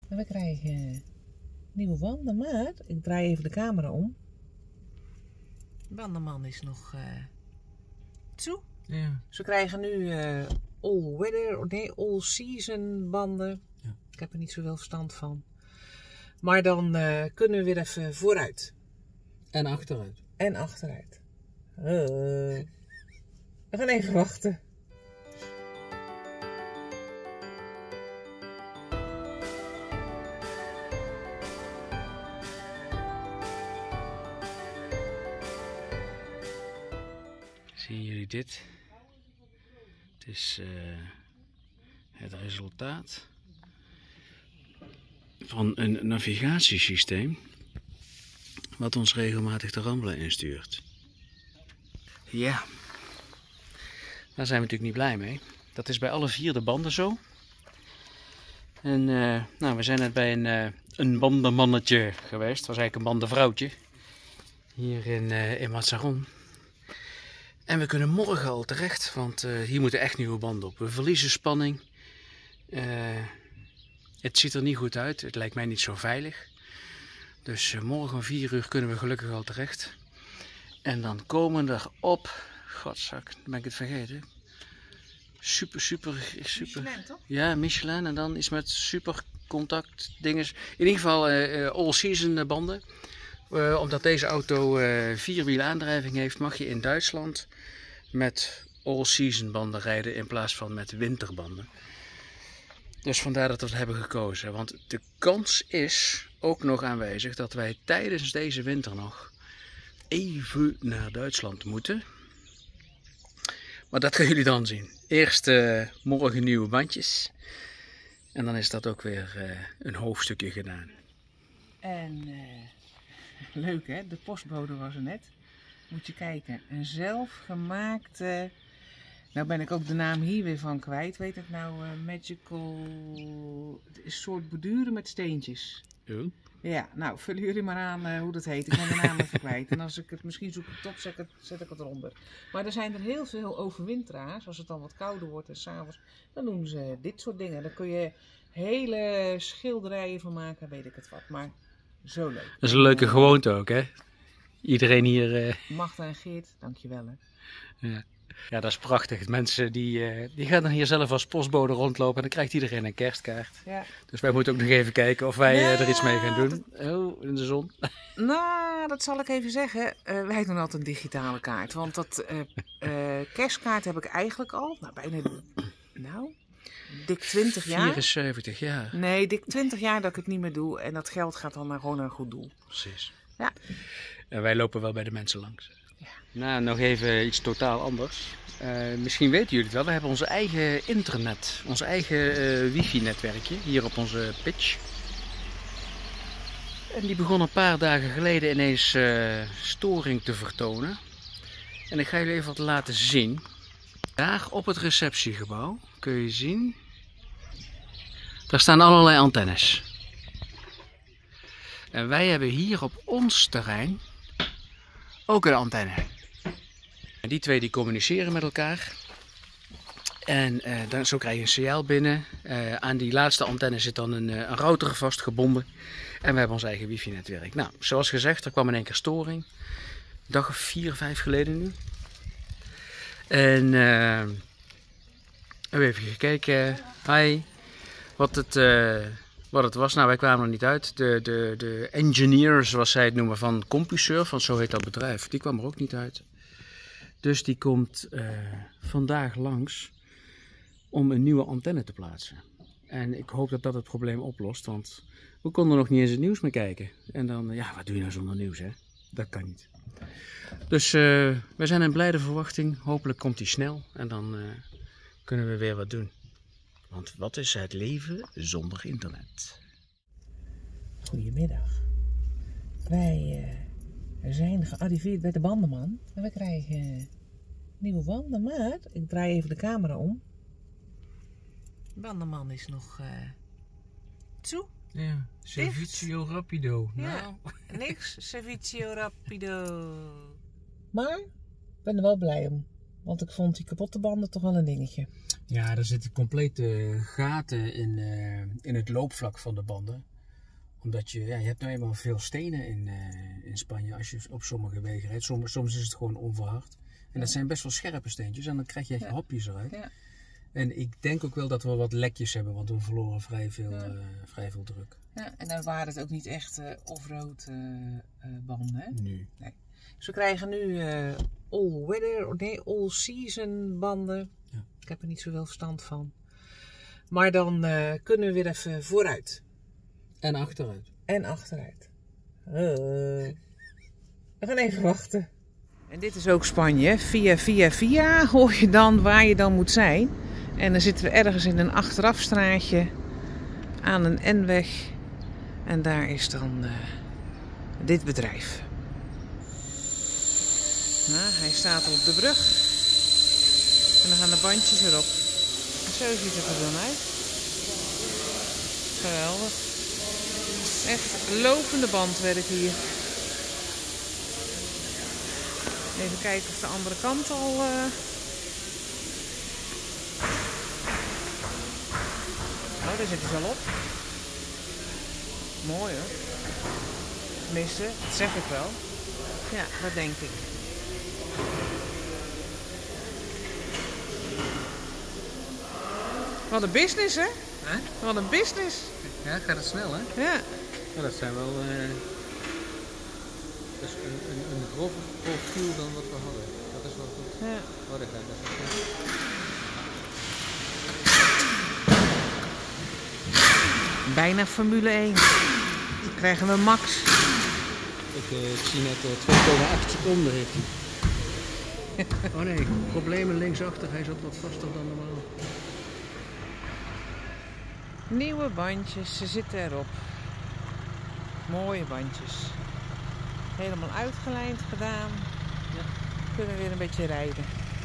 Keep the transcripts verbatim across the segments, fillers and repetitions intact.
En we krijgen nieuwe banden, maar ik draai even de camera om. De bandenman is nog uh, toe. Ja. Dus we krijgen nu uh, all weather, nee, all season banden. Ja. Ik heb er niet zoveel verstand van. Maar dan uh, kunnen we weer even vooruit. En achteruit. En achteruit. Uh, we gaan even wachten. Zien jullie dit? Het is uh, het resultaat van een navigatiesysteem wat ons regelmatig de Rambla instuurt. Ja, daar zijn we natuurlijk niet blij mee. Dat is bij alle vier de banden zo. En uh, nou, we zijn net bij een, uh, een bandenmannetje geweest. Het was eigenlijk een bandenvrouwtje. Hier in, uh, in Mazarrón. En we kunnen morgen al terecht, want uh, hier moeten echt nieuwe banden op. We verliezen spanning. Uh, het ziet er niet goed uit. Het lijkt mij niet zo veilig. Dus uh, morgen om vier uur kunnen we gelukkig al terecht. En dan komen er op... Godzak, dan ben ik het vergeten. Super, super, super... Michelin, toch? Ja, Michelin. En dan iets met super contact dinges. In ieder geval uh, all season banden. Uh, omdat deze auto uh, vierwiel aandrijving heeft, mag je in Duitsland met all-season banden rijden in plaats van met winterbanden. Dus vandaar dat we het hebben gekozen. Want de kans is ook nog aanwezig dat wij tijdens deze winter nog even naar Duitsland moeten. Maar dat gaan jullie dan zien. Eerst uh, morgen nieuwe bandjes. En dan is dat ook weer uh, een hoofdstukje gedaan. En... Uh... Leuk hè, de postbode was er net. Moet je kijken, een zelfgemaakte... Nou ben ik ook de naam hier weer van kwijt. Weet het nou, uh, magical... Het is een soort borduren met steentjes. Oh. Ja, nou vullen jullie maar aan uh, hoe dat heet. Ik ben de naam even kwijt. En als ik het misschien zoek ik het op, zet ik het, zet ik het eronder. Maar er zijn er heel veel overwinteraars. Als het dan wat kouder wordt en s'avonds, dan doen ze dit soort dingen. Daar kun je hele schilderijen van maken, weet ik het wat. Maar... Zo leuk. Dat is een leuke gewoonte ook, hè? Iedereen hier... Uh... Magda en Geert, dankjewel hè. Ja. Ja, dat is prachtig. Mensen die, uh, die gaan dan hier zelf als postbode rondlopen en dan krijgt iedereen een kerstkaart. Ja. Dus wij moeten ook nog even kijken of wij ja, uh, er iets mee gaan doen. Dat... Oh, in de zon. Nou, dat zal ik even zeggen. Uh, wij doen altijd een digitale kaart. Want dat uh, uh, kerstkaart heb ik eigenlijk al, nou bijna... Nou... Dik twintig jaar? vierenzeventig jaar. Nee, dik twintig jaar dat ik het niet meer doe. En dat geld gaat dan naar gewoon naar een goed doel. Precies. Ja. En wij lopen wel bij de mensen langs. Ja. Nou, nog even iets totaal anders. Uh, misschien weten jullie het wel. We hebben onze eigen internet. Ons eigen uh, wifi-netwerkje. Hier op onze pitch. En die begon een paar dagen geleden ineens uh, storing te vertonen. En ik ga jullie even wat laten zien. Daar op het receptiegebouw kun je zien, daar staan allerlei antennes. En wij hebben hier op ons terrein ook een antenne. En die twee die communiceren met elkaar. En uh, dan, zo krijg je een signaal binnen. Uh, aan die laatste antenne zit dan een, uh, een router vastgebonden. En we hebben ons eigen wifi-netwerk. Nou, zoals gezegd, er kwam in één keer storing. Een dag of vier, vijf geleden nu. En uh, we hebben even gekeken, hi, wat het, uh, wat het was. Nou, wij kwamen er niet uit. De, de, de engineer, zoals zij het noemen, van CompuServe, want zo heet dat bedrijf, die kwam er ook niet uit. Dus die komt uh, vandaag langs om een nieuwe antenne te plaatsen. En ik hoop dat dat het probleem oplost, want we konden nog niet eens het nieuws meer kijken. En dan, ja, wat doe je nou zonder nieuws, hè? Dat kan niet. Dus uh, we zijn in blijde verwachting. Hopelijk komt hij snel en dan uh, kunnen we weer wat doen. Want wat is het leven zonder internet? Goedemiddag. Wij uh, zijn gearriveerd bij de bandenman. En we krijgen uh, nieuwe banden, maar ik draai even de camera om. De bandenman is nog uh, toe. Ja, servizio rapido. Ja, nou. niks servizio rapido. Maar ik ben er wel blij om. Want ik vond die kapotte banden toch wel een dingetje. Ja, er zitten complete gaten in, uh, in het loopvlak van de banden. Omdat je, ja, je hebt nou eenmaal veel stenen in, uh, in Spanje als je op sommige wegen rijdt. Soms, soms is het gewoon onverhard. En dat zijn best wel scherpe steentjes en dan krijg je echt ja. hapjes eruit. Ja. En ik denk ook wel dat we wat lekjes hebben, want we verloren vrij veel, ja. uh, vrij veel druk. Ja, en dan waren het ook niet echt uh, off-road uh, uh, banden, hè? Nu. Nee. Dus we krijgen nu uh, all-weather, nee, all-season banden. Ja. Ik heb er niet zoveel verstand van. Maar dan uh, kunnen we weer even vooruit. En achteruit. En achteruit. Uh, we gaan even wachten. En dit is ook Spanje. Via, via, via hoor je dan waar je dan moet zijn. En dan zitten we ergens in een achterafstraatje aan een N-weg. En daar is dan uh, dit bedrijf. Nou, hij staat op de brug. En dan gaan de bandjes erop. En zo ziet het er dan uit. Geweldig. Echt lopende bandwerk hier. Even kijken of de andere kant al... Uh... Oh, daar zit hij al op. Mooi hoor. Tenminste, dat zeg ik wel. Ja, dat denk ik. Wat een business, hè? Huh? Wat een business. Ja, gaat het snel, hè? Ja. Ja, dat zijn wel... Uh... Dat is een, een, een grover profiel dan wat we hadden. Dat is wel goed. Ja. Oh, dat gaat best wel goed. Bijna Formule één. Dan krijgen we Max. Ik, uh, ik zie net uh, twee komma acht seconden heeft hij. Oh nee, problemen linksachter. Hij zat wat vaster dan normaal. Nieuwe bandjes, ze zitten erop. Mooie bandjes. Helemaal uitgelijnd gedaan. Ja. Kunnen weer een beetje rijden.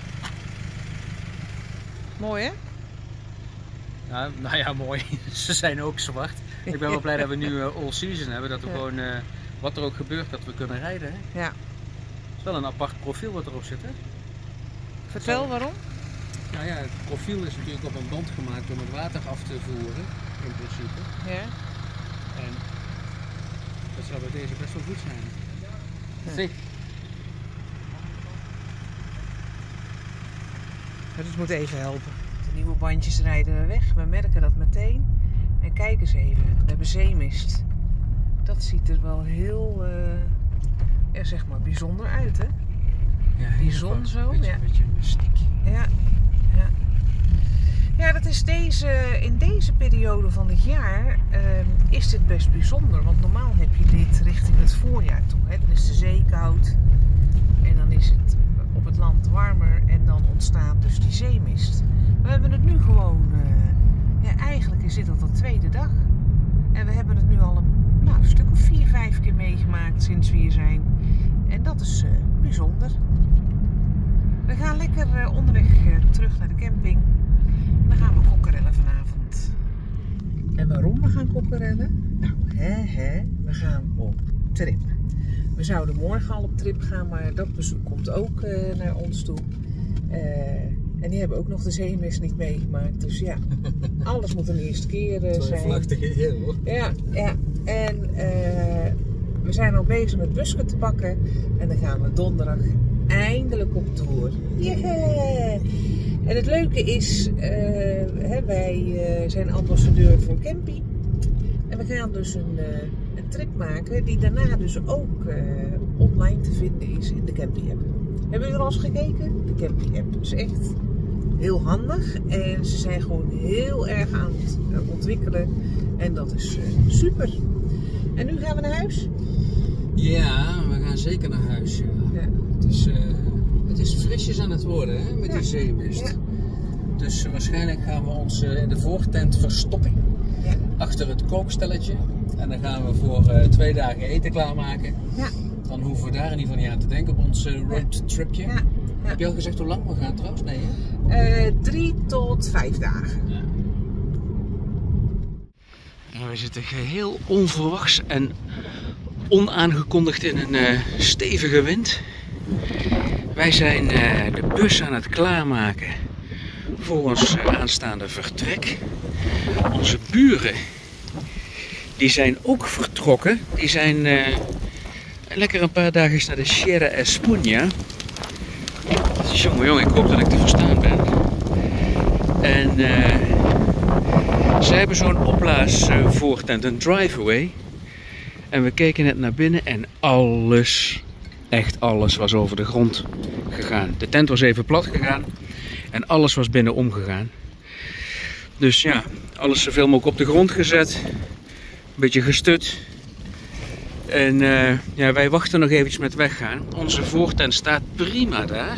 Mooi hè? Ja, nou ja, mooi. Ze zijn ook zwart. Ik ben wel blij dat we nu uh, all season hebben. Dat we ja. gewoon, uh, wat er ook gebeurt, dat we kunnen rijden. Hè? Ja. Het is wel een apart profiel wat erop zit, hè? Vertel waarom? Nou ja, het profiel is natuurlijk op een band gemaakt om het water af te voeren, in principe. Ja. En dat zou bij deze best wel goed zijn. Ja. Zie. Het moet even helpen. De nieuwe bandjes rijden we weg. We merken dat meteen. En kijk eens even. We hebben zeemist. Dat ziet er wel heel, uh, ja, zeg maar, bijzonder uit, hè? Ja, die zon zo. Een beetje, ja. Een beetje mystiek. Ja. Ja. Ja, dat is deze, in deze periode van het jaar uh, is dit best bijzonder. Want normaal heb je dit richting het voorjaar toe. Hè? Dan is de zee koud. En dan is het op het land warmer. En dan ontstaat dus die zeemist. We hebben het nu gewoon... Uh, ja, eigenlijk is dit al de tweede dag. En we hebben het nu al een, nou, een stuk of vier, vijf keer meegemaakt sinds we hier zijn. En dat is uh, bijzonder. We gaan lekker uh, onderweg uh, terug naar de camping. En dan gaan we kokkerellen vanavond. En waarom we gaan kokkerellen? Nou, hè, hè, we gaan op trip. We zouden morgen al op trip gaan, maar dat bezoek komt ook uh, naar ons toe. Uh, en die hebben ook nog de zeemist niet meegemaakt. Dus ja, alles moet een eerste keer uh, zijn. Vlachtige eer, hoor. Ja, ja. En uh, we zijn al bezig met busken te pakken. En dan gaan we donderdag eindelijk op tour. Yeah! En het leuke is, uh, hè, wij uh, zijn ambassadeur voor Campy. En we gaan dus een, uh, een trip maken die daarna dus ook uh, online te vinden is in de Campy app. Hebben jullie er al eens gekeken? De Campy app is echt heel handig. En ze zijn gewoon heel erg aan het uh, ontwikkelen. En dat is uh, super. En nu gaan we naar huis? Ja, we gaan zeker naar huis. Ja. Ja. Het, is, uh, het is frisjes aan het worden, hè, met ja. die zeemist. Ja. Dus uh, waarschijnlijk gaan we ons uh, in de voortent verstoppen. Ja. Achter het kookstelletje. En dan gaan we voor uh, twee dagen eten klaarmaken. Ja. Dan hoeven we daar in ieder geval niet aan te denken op ons uh, roadtripje. Ja. Ja. Heb je al gezegd hoe lang we gaan trouwens? Nee, hè? Uh, drie tot vijf dagen. Ja. En we zitten geheel onverwachts en onaangekondigd in een uh, stevige wind. Wij zijn uh, de bus aan het klaarmaken voor ons uh, aanstaande vertrek. Onze buren, die zijn ook vertrokken. Die zijn uh, lekker een paar dagen naar de Sierra Espuña. Jongen, jongen, ik hoop dat ik te verstaan ben. En uh, ze hebben zo'n opblaasvoertent, een driveway. En we keken net naar binnen en alles, echt alles was over de grond gegaan. De tent was even plat gegaan en alles was binnen omgegaan. Dus ja, alles zoveel mogelijk op de grond gezet. Een beetje gestut. En uh, ja, wij wachten nog eventjes met weggaan. Onze voortent staat prima daar.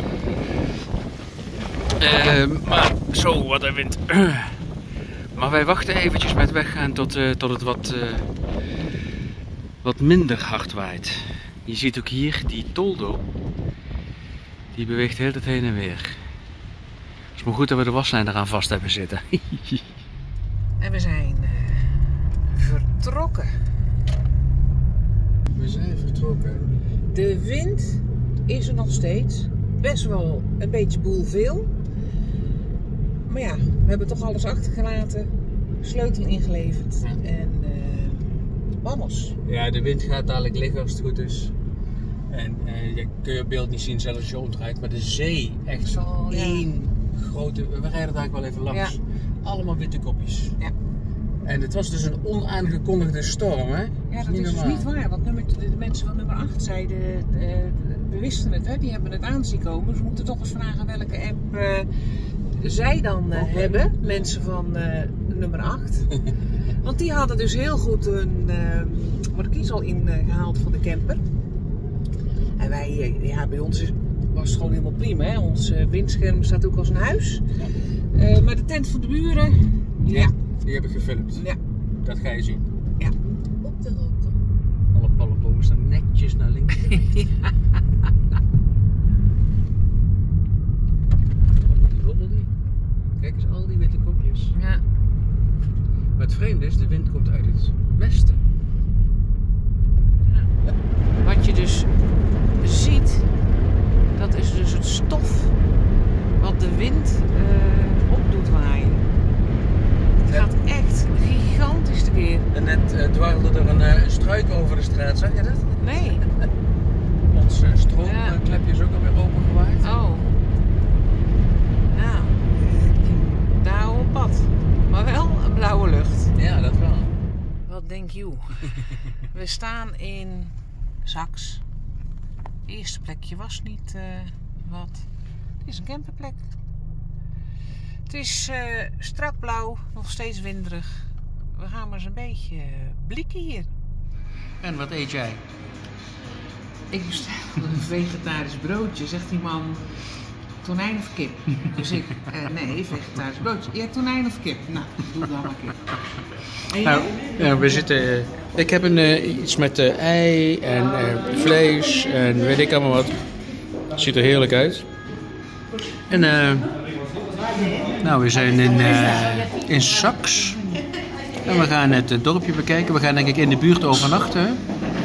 Uh, maar zo, wat een wind. Maar wij wachten eventjes met weggaan tot, uh, tot het wat, uh, wat minder hard waait. Je ziet ook hier die toldo. Die beweegt de hele tijd heen en weer. Het is maar goed dat we de waslijn eraan vast hebben zitten. En we zijn uh, vertrokken. We zijn vertrokken. De wind is er nog steeds. Best wel een beetje boel veel. Maar ja, we hebben toch alles achtergelaten. Sleutel ingeleverd. Ja. En uh, vamos. Ja, de wind gaat dadelijk liggen als het goed is. En uh, je kun je beeld niet zien zelfs als je omdraait. Maar de zee, echt Zo, één ja. grote... We rijden daar wel even langs. Ja. Allemaal witte kopjes. Ja. En het was dus een onaangekondigde storm, hè? Ja, dat is, is dus niet waar. Want nummer, de mensen van nummer acht zeiden, uh, we wisten het, hè? Die hebben het aan zien komen. Dus we moeten toch eens vragen welke app uh, zij dan uh, hebben. Mensen van uh, nummer acht. Want die hadden dus heel goed hun uh, markies al ingehaald uh, van de camper. En wij, uh, ja, bij ons is, was het gewoon helemaal prima, hè? Ons uh, windscherm staat ook als een huis. Uh, maar de tent van de buren, ja. ja. Die heb ik gefilmd. Ja. Dat ga je zien. Ja. Op de route. Alle palmbomen staan netjes naar links. Ja. Die hobbel die. Kijk eens, al die witte kopjes. Ja. Maar het vreemde is, de wind komt uit het westen. Ja. Wat je dus ziet, dat is dus het stof wat de wind uh, op doet waaien. Het gaat echt gigantisch tekeer. En net uh, dwarrelde er een, uh, een struik over de straat, zag je dat? Nee. Ons uh, stroomklepje ja. is ook alweer opengewaaid. Oh. Nou, daar op pad. Maar wel een blauwe lucht. Ja, dat wel. Wat denk je? We staan in Saks. Het eerste plekje was niet uh, wat. Het is een camperplek. Het is uh, strak blauw, nog steeds winderig. We gaan maar eens een beetje uh, blikken hier. En wat eet jij? Ik bestel een vegetarisch broodje, zegt die man. Tonijn of kip? Dus ik, uh, nee, vegetarisch broodje. Ja, tonijn of kip? Nou, doe dan maar kip. En nou, ja, we zitten... Uh, ik heb een, uh, iets met uh, ei en uh, vlees en weet ik allemaal wat. Het ziet er heerlijk uit. En uh, nou, we zijn in, uh, in Saks. En we gaan het uh, dorpje bekijken. We gaan denk ik in de buurt overnachten. Hè?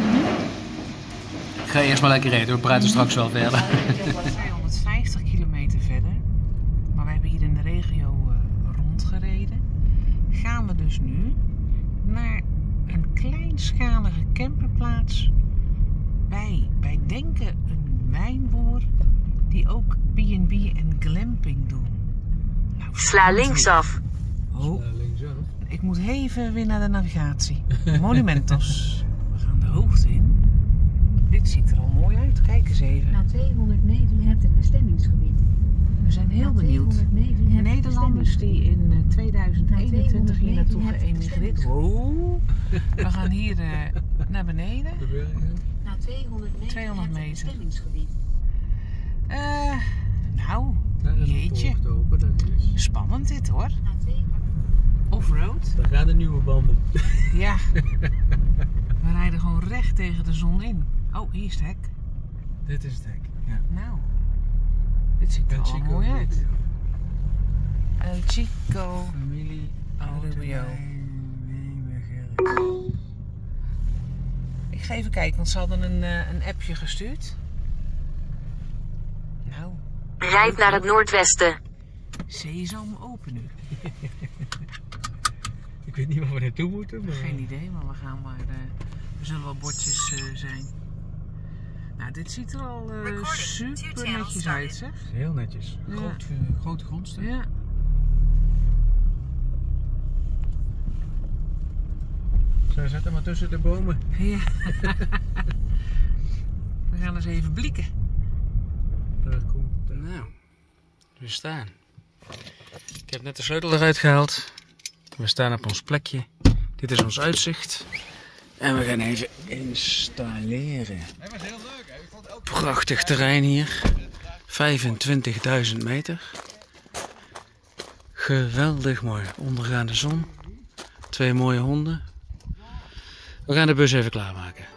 Ik ga eerst maar lekker eten. We praten straks wel verder. tweehonderdvijftig kilometer verder. Maar we hebben hier in de regio uh, rondgereden. Gaan we dus nu naar een kleinschalige camperplaats. Bij, bij denken een wijnboer die ook B en B en glamping doen. Nou, Sla linksaf. Oh, ik moet even weer naar de navigatie. Monumentos. We gaan de hoogte in. Dit ziet er al mooi uit. Kijk eens even. Na tweehonderd meter hebt het bestemmingsgebied. We zijn heel benieuwd. Nederlanders die in tweeduizend eenentwintig hier naartoe geëmigreerd. Wow. We gaan hier uh, naar beneden. Na tweehonderd meter, tweehonderd meter. Het bestemmingsgebied. Uh, nou, jeetje. Spannend dit hoor. Offroad. Daar gaan de nieuwe banden. Ja. We rijden gewoon recht tegen de zon in. Oh, hier is het hek. Dit is het hek, ja. Nou, dit ziet er al mooi uit. El Chico. Familie Rubio. Ik ga even kijken, want ze hadden een, een appje gestuurd. Rijd naar het noordwesten. Sesam open nu. Ik weet niet waar we naartoe moeten, maar... Geen idee, maar we gaan maar... Uh, er zullen wel bordjes uh, zijn. Nou, dit ziet er al uh, super netjes uit, zeg. Heel netjes. Ja. Groot, uh, grote grondstuk. Ja. Zo, zet hem maar tussen de bomen. Ja. We gaan eens even blikken. Daar komt... Uh... Nou, we staan. Ik heb net de sleutel eruit gehaald. We staan op ons plekje. Dit is ons uitzicht. En we gaan even installeren. Prachtig terrein hier. vijfentwintigduizend meter. Geweldig mooi. Ondergaande zon. Twee mooie honden. We gaan de bus even klaarmaken.